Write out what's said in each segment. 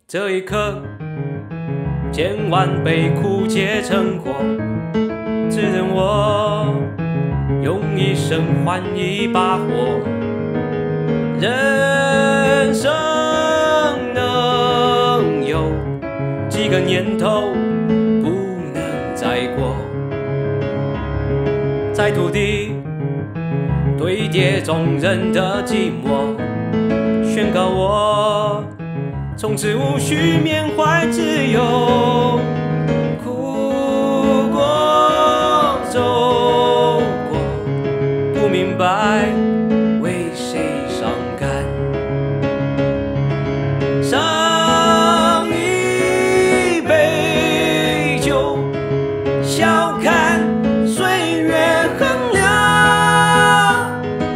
这一刻，千万杯苦结成果，只等我用一生换一把火。人生能有几个年头不能再过，在土地堆叠众人的寂寞，宣告我从此无需缅怀自由。哭过走过，不明白为谁伤感。上一杯酒，笑看岁月衡量，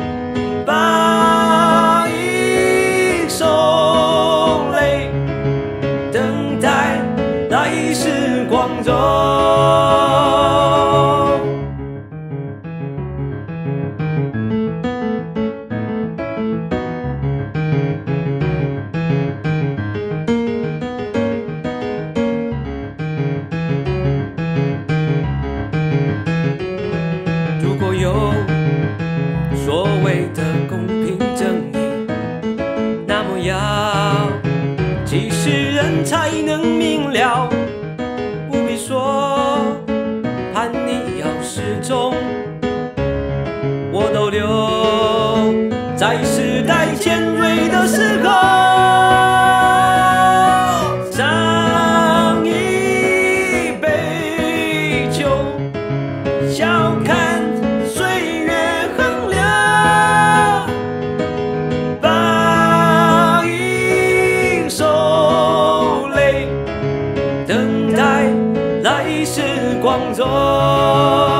把一首泪等待来时光中。如果有所谓的公平正义，那么要几世人才能明了？不必说叛逆要失踪，我都留在时代尖锐的时候。上一杯酒，笑看岁月衡量，把一首泪等待来时光中。